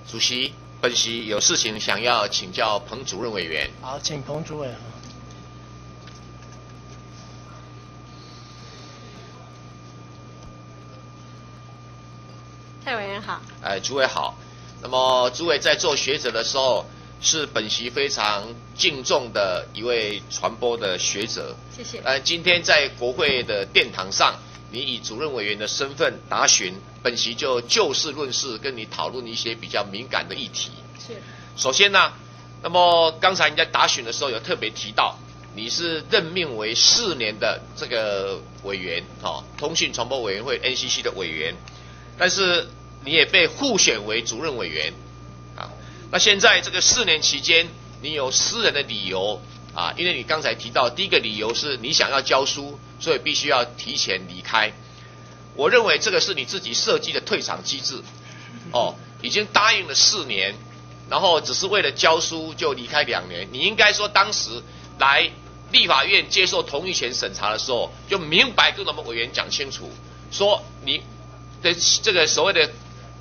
主席，本席有事情想要请教彭主任委员。 好，请彭主委。 蔡委员好。 主委好。那么主委在做学者的时候，是本席非常敬重的一位传播的学者。 谢谢。 今天在国会的殿堂上，你以主任委员的身份答询，本席就事论事，跟你讨论一些比较敏感的议题。 是。 首先呢，那么刚才你在答询的时候有特别提到，你是任命为4年的这个委员，通讯传播委员会 NCC 的委员，但是你也被互选为主任委员，那现在这个4年期间，你有私人的理由因为你刚才提到，第一个理由是你想要教书，所以必须要提前离开。我认为这个是你自己设计的退场机制，已经答应了4年，然后只是为了教书就离开2年。你应该说当时来立法院接受同意权审查的时候，就明白跟我们委员讲清楚，说你的这个所谓的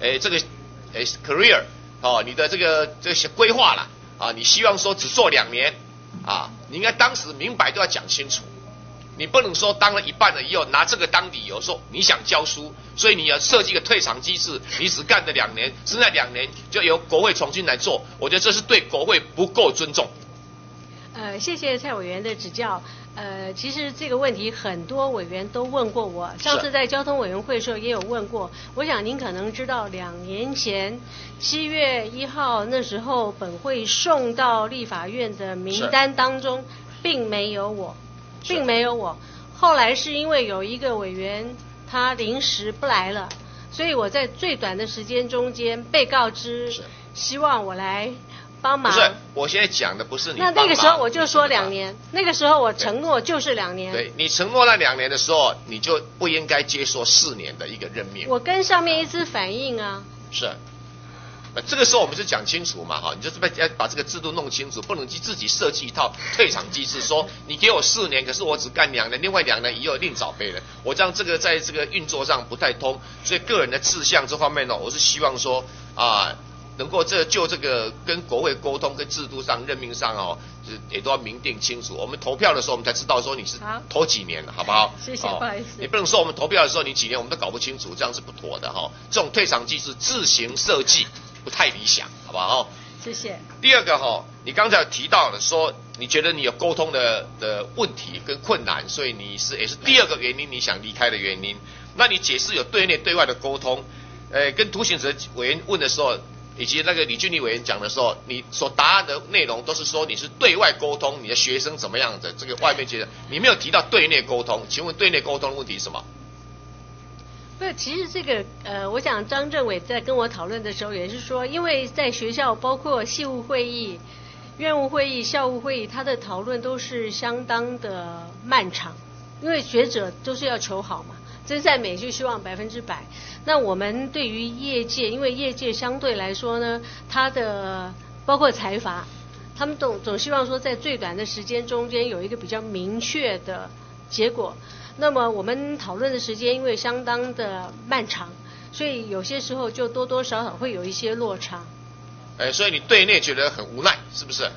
career 你的这些规划啦你希望说只做2年你应该当时明白都要讲清楚，你不能说当了一半了以后拿这个当理由说你想教书，所以你要设计一个退场机制，你只干了2年，剩下2年就由国会重新来做，我觉得这是对国会不够尊重。 谢谢蔡委员的指教。其实这个问题很多委员都问过我，上次在交通委员会的时候也有问过。我想您可能知道，2年前7月1号那时候本会送到立法院的名单当中，并没有我。后来是因为有一个委员他临时不来了，所以我在最短的时间中间被告知，希望我来帮忙。 不是，我现在讲的不是你帮忙。 那个时候我就说2年，那个时候我承诺就是2年。 对，你承诺那2年的时候，你就不应该接受4年的一个任命。 我跟上面一直反映啊。 是。这个时候我们就讲清楚嘛，你就是要把这个制度弄清楚，不能自己设计一套退场机制，说你给我4年，可是我只干2年，另外2年以后另找别人。我这样这个在这个运作上不太通，所以个人的志向这方面呢，我是希望说能够就这个跟国会沟通，跟制度上任命上也都要明定清楚。我们投票的时候，我们才知道说你是投几年了，好不好？ 谢谢，不好意思。 你不能说我们投票的时候你几年我们都搞不清楚，这样是不妥的这种退场机制自行设计不太理想，好不好？ 谢谢。 第二个你刚才有提到了说，你觉得你有沟通的问题跟困难，所以也是第2个原因你想离开的原因。那你解释有对内对外的沟通，跟涂行者委员问的时候，以及那个李俊立委员讲的时候，你所答案的内容都是说你是对外沟通，你的学生怎么样的，这个外面觉得你没有提到对内沟通。请问对内沟通的问题是什么？ 不是，其实这个我想张政委在跟我讨论的时候也是说，因为在学校包括系务会议、院务会议、校务会议，他的讨论都是相当的漫长，因为学者都是要求好嘛，真善美就希望100%。那我们对于业界，因为业界相对来说呢，他的包括财阀，他们总希望说在最短的时间中间有一个比较明确的结果。那么我们讨论的时间因为相当的漫长，所以有些时候就多多少少会有一些落差。 所以你对内觉得很无奈，是不是？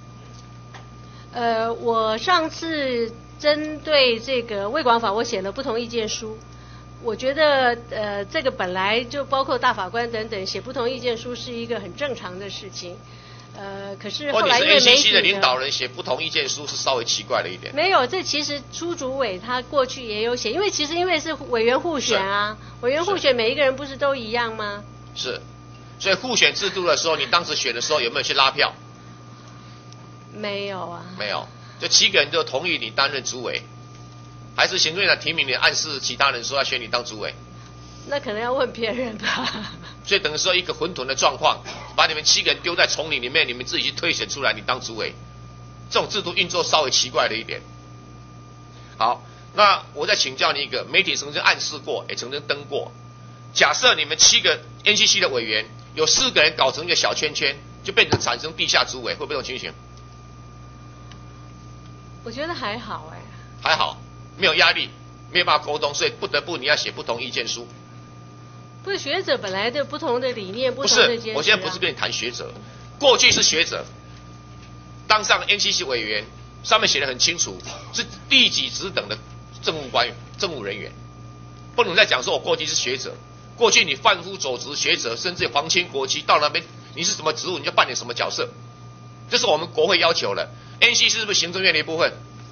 我上次针对这个卫广法，我写了不同意见书。我觉得这个本来就包括大法官等等写不同意见书是一个很正常的事情。可是后来因为媒体你是 NCC 的领导人写不同意见书是稍微奇怪了一点。 没有，这其实朱主委他过去也有写，因为是委员互选啊，委员互选每一个人不是都一样吗？ 是，所以互选制度的时候，你当时选的时候有没有去拉票？ 没有啊。 没有，就7个人就同意你担任主委，还是行政院长提名你暗示其他人说要选你当主委？ 那可能要问别人吧。 所以等于说一个混沌的状况，把你们7个人丢在丛林里面，你们自己去推选出来，你当主委，这种制度运作稍微奇怪了一点。好，那我再请教你一个，媒体曾经暗示过，也曾经登过，假设你们7个 NCC 的委员有4个人搞成一个小圈圈，就变成产生地下主委，会不会这种情形？ 我觉得还好还好，没有压力，没有办法沟通，所以不得不你要写不同意见书。 不是学者本来的不同的理念，不不是同的坚持、啊。 我现在不是跟你谈学者，过去是学者当上 NCC 委员，上面写的很清楚，是第几职等的政务人员，不能再讲说我过去是学者，过去你贩夫走卒学者，甚至皇亲国戚到那边你是什么职务，你就扮演什么角色，这是我们国会要求的。NCC 是不是行政院的一部分？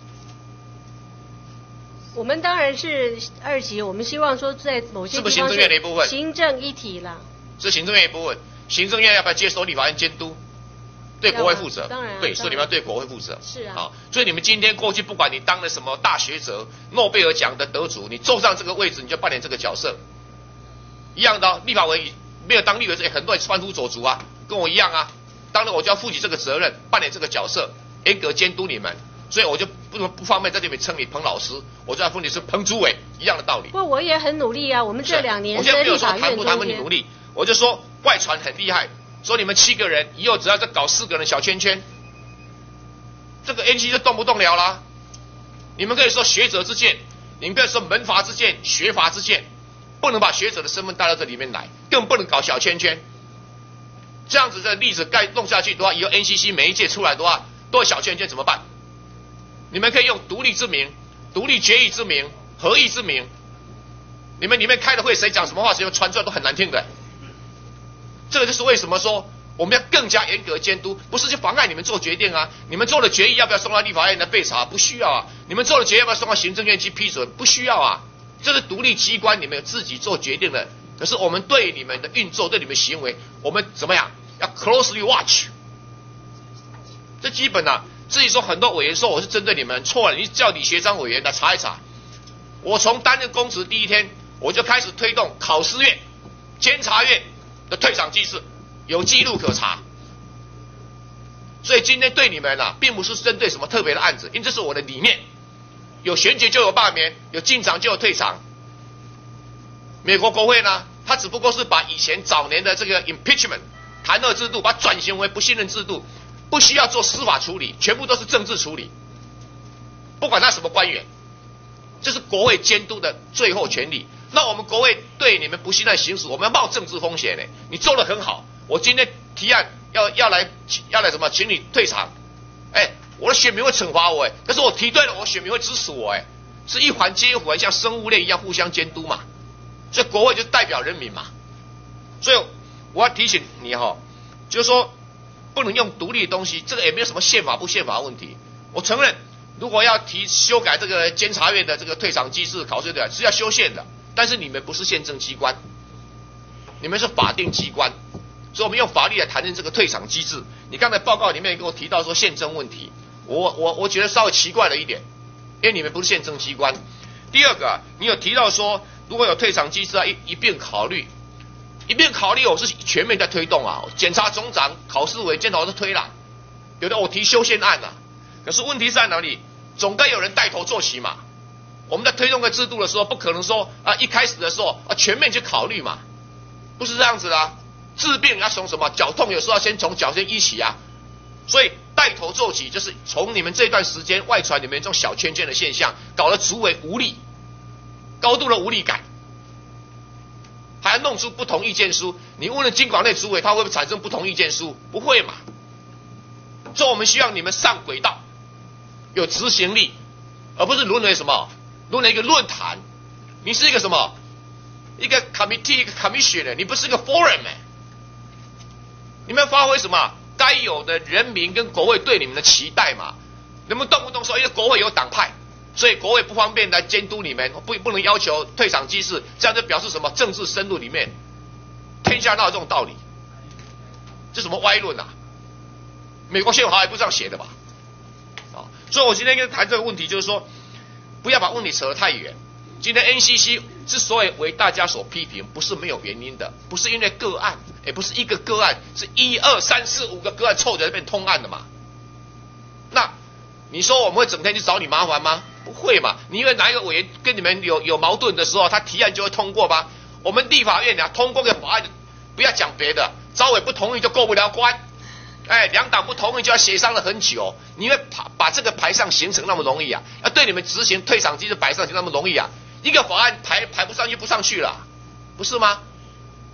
我们当然是2级，我们希望说在某些地方是不是行政院的一部分？ 行政一体啦。 是行政院一部分，行政院要不要接受立法院监督？对国会负责， 当然、啊， 对，所以你们要对国会负责。 是啊。 好，所以你们今天过去不管你当了什么大学者、诺贝尔奖的得主，你坐上这个位置，你就扮演这个角色。一样的、哦，立法委员没有当立委，也很多人贩夫走卒啊，跟我一样啊。当然我就要负起这个责任，扮演这个角色，严格监督你们。所以我就不方便在这边称你彭老师，我就要称你是彭主委，一样的道理。 不过我也很努力啊，我们这2年在立法院中间。我现在没有说谈不你努力，我就说外传很厉害，说你们7个人以后只要再搞4个人小圈圈，这个 NCC 就动不动了啦。你们可以说学者之见，你们可以说门阀之见、学阀之见，不能把学者的身份带到这里面来，更不能搞小圈圈。这样子的例子该弄下去的话，以后 NCC 每一届出来的话，都有小圈圈怎么办？你们可以用独立之名、独立决议之名、合议之名，你们里面开的会谁讲什么话，谁传出来都很难听的。这个就是为什么说我们要更加严格监督，不是去妨碍你们做决定啊。你们做的决议要不要送到立法院来备查？不需要啊。你们做的决议要不要送到行政院去批准？不需要啊。这是独立机关，你们有自己做决定的。可是我们对你们的运作、对你们行为，我们怎么样？要 closely watch。这基本啊。至于说很多委员说我是针对你们，错了，你叫李学章委员来查一查。我从担任公职第一天，我就开始推动考试院、监察院的退场机制，有记录可查。所以今天对你们啊，并不是针对什么特别的案子，因为这是我的理念。有选举就有罢免，有进场就有退场。美国国会呢，它只不过是把以前早年的这个 impeachment 弹劾制度，把它转型为不信任制度。不需要做司法处理，全部都是政治处理，不管他什么官员，这是国会监督的最后权利。那我们国会对你们不信任行使，我们要冒政治风险呢。你做得很好，我今天提案要来什么，请你退场，我的选民会惩罚我，可是我提对了，我选民会支持我，是一环接一环，像生物链一样互相监督嘛。所以国会就代表人民嘛。所以我要提醒你就是说。不能用独立的东西，这个也没有什么宪法不宪法的问题。我承认，如果要修改这个监察院的这个退场机制、考试的是要修宪的，但是你们不是宪政机关，你们是法定机关，所以我们用法律来谈论这个退场机制。你刚才报告里面跟我提到说宪政问题，我觉得稍微奇怪了一点，因为你们不是宪政机关。第二个你有提到说，如果有退场机制啊，一并考虑。一边考虑，我是全面在推动啊，检察总长、考试委、监察都推了，有的我提修宪案啊。可是问题在哪里？总该有人带头做起嘛。我们在推动个制度的时候，不可能说一开始的时候全面去考虑嘛，不是这样子的啊。治病要从什么？脚痛有时候要先从脚先医起啊。所以带头做起，就是从你们这段时间外传你们这种小圈圈的现象，搞得主委无力，高度的无力感。还要弄出不同意见书，你问了金管会主委，他会不会产生不同意见书？不会嘛。所以我们希望你们上轨道，有执行力，而不是沦为什么？沦为一个论坛。你是一个什么？一个 committee， 一个 commission， 你不是一个 forum。你们发挥什么该有的人民跟国会对你们的期待嘛？你们动不动说，因为国会有党派。所以国会不方便来监督你们，不能要求退场机制，这样就表示什么？政治深入里面，天下哪有这种道理？这什么歪论啊？美国宪法也不是这样写的吧？所以我今天跟谈这个问题，就是说，不要把问题扯得太远。今天 NCC 之所以为大家所批评，不是没有原因的，不是因为个案，也不是一个个案，是1、2、3、4、5个个案凑在这边通案的嘛。那你说我们会整天去找你麻烦吗？不会嘛？你以为哪一个委员跟你们有矛盾的时候，他提案就会通过吗？我们立法院通过个法案，不要讲别的，召委不同意就过不了关。两党不同意就要协商了很久。你以为把这个排上行程那么容易啊？要对你们执行退场机制摆上去那么容易啊？一个法案排不上去不上去了，不是吗？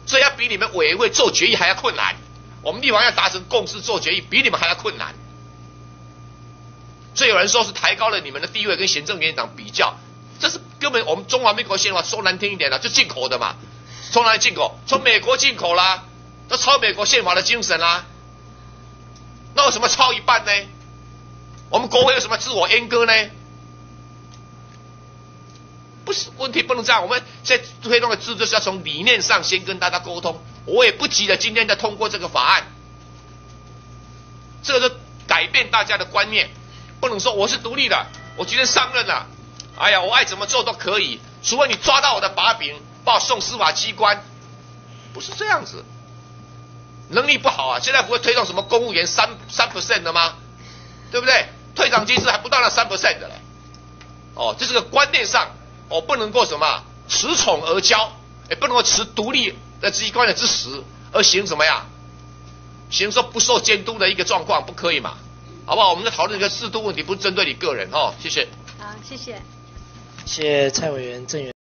这要比你们委员会做决议还要困难。我们立法要达成共识做决议，比你们还要困难。所以有人说是抬高了你们的地位，跟行政院长比较，这是根本我们中华民国宪法说难听一点了，就进口的嘛。从哪里进口？从美国进口啦，都抄美国宪法的精神啦。那有什么抄一半呢？我们国会有什么自我阉割呢？不是，问题不能这样。我们在推动的制度是要从理念上先跟大家沟通。我也不急着今天再通过这个法案，这个是改变大家的观念，不能说我是独立的，我今天上任了，哎呀，我爱怎么做都可以，除非你抓到我的把柄，把我送司法机关，不是这样子。能力不好啊，现在不会推动什么公务员3% 的吗？对不对？退场机制还不到那3% 的嘞。哦，这是个观念上，不能够什么恃宠而骄，也不能够持独立的机关的之实而行什么呀？行说不受监督的一个状况，不可以嘛？好不好？我们在讨论一个制度问题，不是针对你个人哦。谢谢。 好，谢谢。 谢谢蔡委员、郑委员。